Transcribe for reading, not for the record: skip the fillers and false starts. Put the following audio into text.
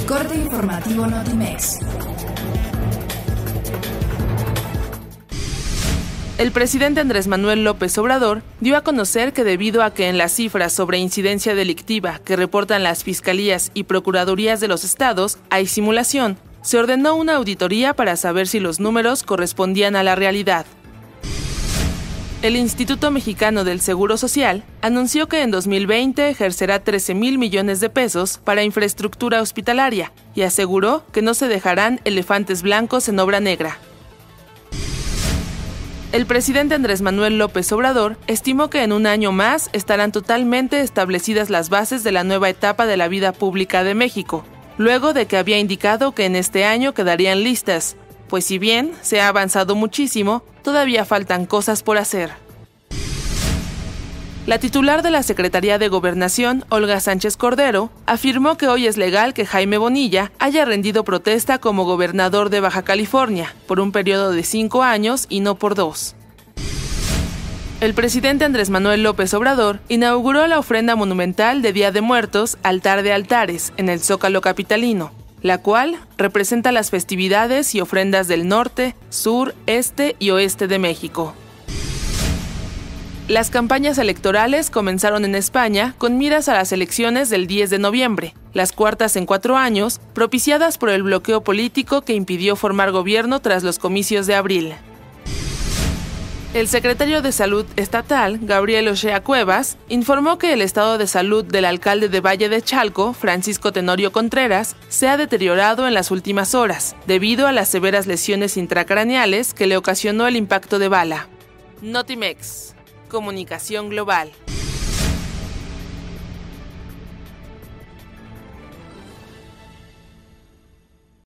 corte informativo Notimex. El presidente Andrés Manuel López Obrador dio a conocer que debido a que en las cifras sobre incidencia delictiva que reportan las fiscalías y procuradurías de los estados hay simulación, se ordenó una auditoría para saber si los números correspondían a la realidad. El Instituto Mexicano del Seguro Social anunció que en 2020 ejercerá 13,000 millones de pesos para infraestructura hospitalaria y aseguró que no se dejarán elefantes blancos en obra negra. El presidente Andrés Manuel López Obrador estimó que en un año más estarán totalmente establecidas las bases de la nueva etapa de la vida pública de México, luego de que había indicado que en este año quedarían listas, pues si bien se ha avanzado muchísimo, todavía faltan cosas por hacer. La titular de la Secretaría de Gobernación, Olga Sánchez Cordero, afirmó que hoy es legal que Jaime Bonilla haya rendido protesta como gobernador de Baja California por un periodo de 5 años y no por 2. El presidente Andrés Manuel López Obrador inauguró la ofrenda monumental de Día de Muertos, Altar de Altares, en el Zócalo capitalino, la cual representa las festividades y ofrendas del norte, sur, este y oeste de México. Las campañas electorales comenzaron en España con miras a las elecciones del 10 de noviembre, las cuartas en 4 años, propiciadas por el bloqueo político que impidió formar gobierno tras los comicios de abril. El secretario de Salud estatal, Gabriel Ochea Cuevas, informó que el estado de salud del alcalde de Valle de Chalco, Francisco Tenorio Contreras, se ha deteriorado en las últimas horas, debido a las severas lesiones intracraneales que le ocasionó el impacto de bala. Notimex. Comunicación global.